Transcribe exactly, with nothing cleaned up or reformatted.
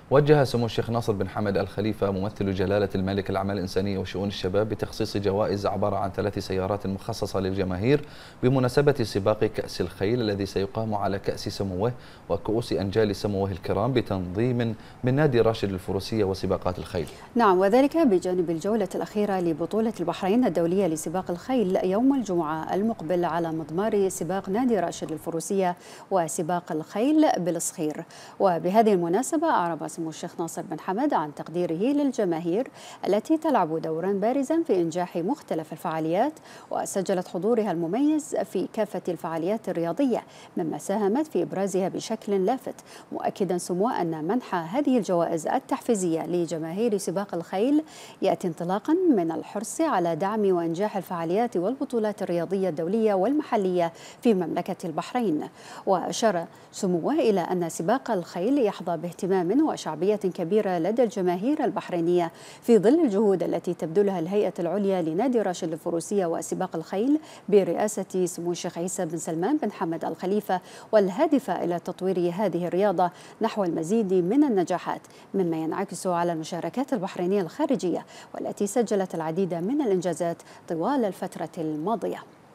وجه سمو الشيخ ناصر بن حمد آل خليفة ممثل جلالة الملك الأعمال الإنسانية وشؤون الشباب بتخصيص جوائز عبارة عن ثلاث سيارات مخصصة للجماهير بمناسبة سباق كأس الخيل الذي سيقام على كأس سموه وكؤوس أنجال سموه الكرام بتنظيم من نادي راشد الفروسية وسباقات الخيل. نعم، وذلك بجانب الجولة الأخيرة لبطولة البحرين الدولية لسباق الخيل يوم الجمعة المقبل على مضمار سباق نادي راشد الفروسية وسباق الخيل بالصخير. وبهذه المناسبة أعرب سمو الشيخ ناصر بن حمد عن تقديره للجماهير التي تلعب دورا بارزا في إنجاح مختلف الفعاليات وسجلت حضورها المميز في كافة الفعاليات الرياضية مما ساهمت في إبرازها بشكل لافت، مؤكدا سموه أن منح هذه الجوائز التحفيزية لجماهير سباق الخيل يأتي انطلاقا من الحرص على دعم وإنجاح الفعاليات والبطولات الرياضية الدولية والمحلية في مملكة البحرين. وأشار سموه إلى أن سباق الخيل يحظى باهتمام وشعبية كبيرة لدى الجماهير البحرينية في ظل الجهود التي تبذلها الهيئة العليا لنادي راشد الفروسية وسباق الخيل برئاسة سمو الشيخ عيسى بن سلمان بن حمد آل خليفة، والهادفة إلى تطوير هذه الرياضة نحو المزيد من النجاحات، مما ينعكس على المشاركات البحرينية الخارجية والتي سجلت العديد من الإنجازات طوال الفترة الماضية.